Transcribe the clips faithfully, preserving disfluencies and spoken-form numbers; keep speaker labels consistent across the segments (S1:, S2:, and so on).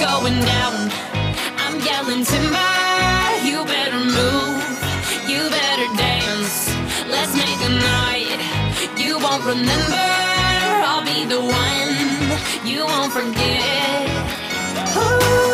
S1: going down. I'm yelling timber, you better move, you better dance. Let's make a night you won't remember. I'll be the one you won't forget. Ooh.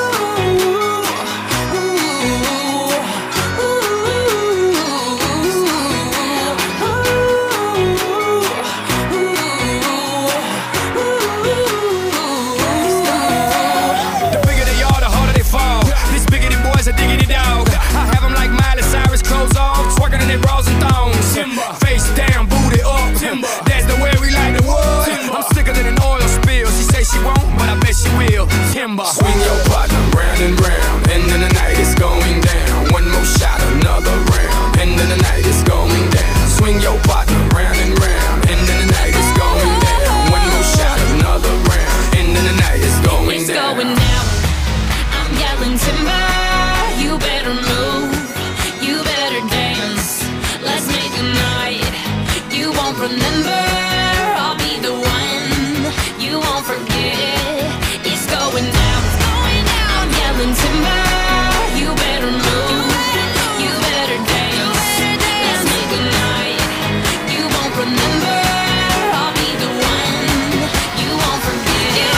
S2: A diggity dog. I have them like Miley Cyrus, clothes off, twerking in their bras and thongs. Timber. Face down, booty up. Timber. That's the way we like the wood. Timber. I'm sicker than an oil spill. She say she won't, but I bet she will. Timber.
S3: Swing your partner round and round, and then the night is going down. One more shot, another round, and then the night is going down. Swing your partner round and round, and then the night is going down. One more shot, another round, and then the night is going
S1: it's
S3: down.
S1: Going down. I'm yelling timber. You better move, you better dance. Let's make a night you won't remember. I'll be the one you won't forget. It's going down, it's going down. I'm yelling timber. You better move, you better dance. Let's make a night you won't remember. I'll be the one you won't forget.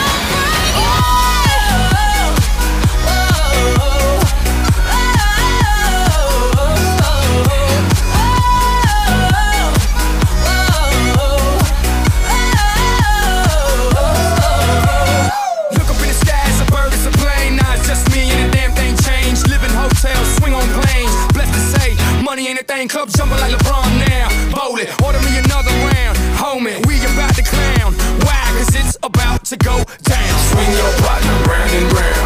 S2: Money ain't a thing, club jumping like LeBron now. Bowl it, order me another round. Homie, we about to clown. Why? Cause it's about to go down.
S3: Swing your partner round and round.